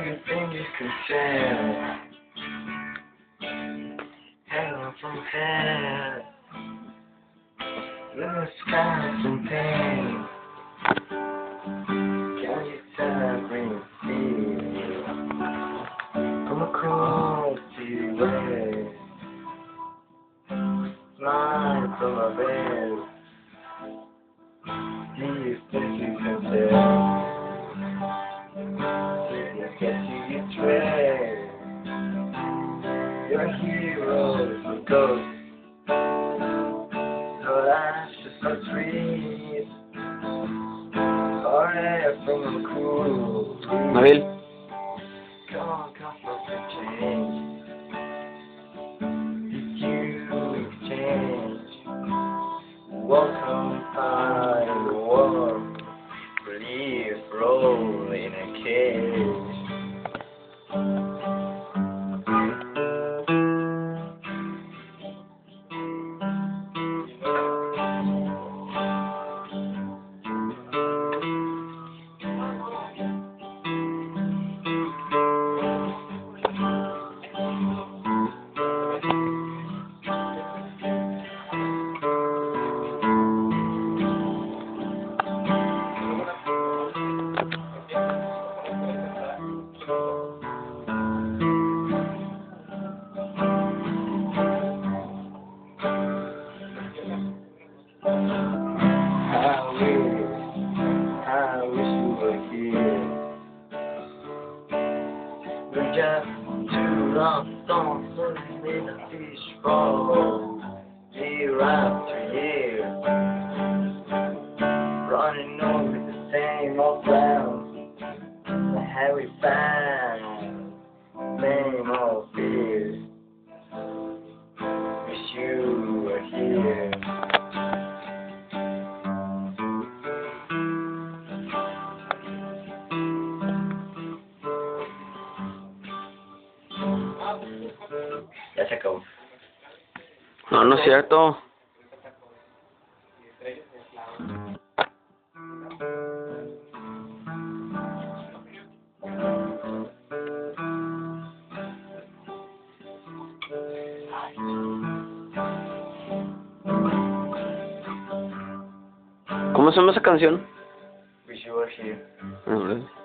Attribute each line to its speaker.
Speaker 1: everything you can tell. Hanging from head, blue skies and pain. Can you tell green sea from across the way? Flying from a bed, these things you can tell. Get to your trail. Your heroes will go. Your life's just so sweet. Far from the cool.
Speaker 2: Nabil.
Speaker 1: Come for the change. Did you exchange? Welcome by the war. Believe roll in a cage. I wish you were here. We're just two lost souls swimming in a fishbowl, year after year, running over the same old ground. Have we found same old fears? Wish you were here. Ya se acabó.
Speaker 2: No, no es cierto. ¿Cómo se llama esa canción?
Speaker 1: Wish you were here.
Speaker 2: A ver.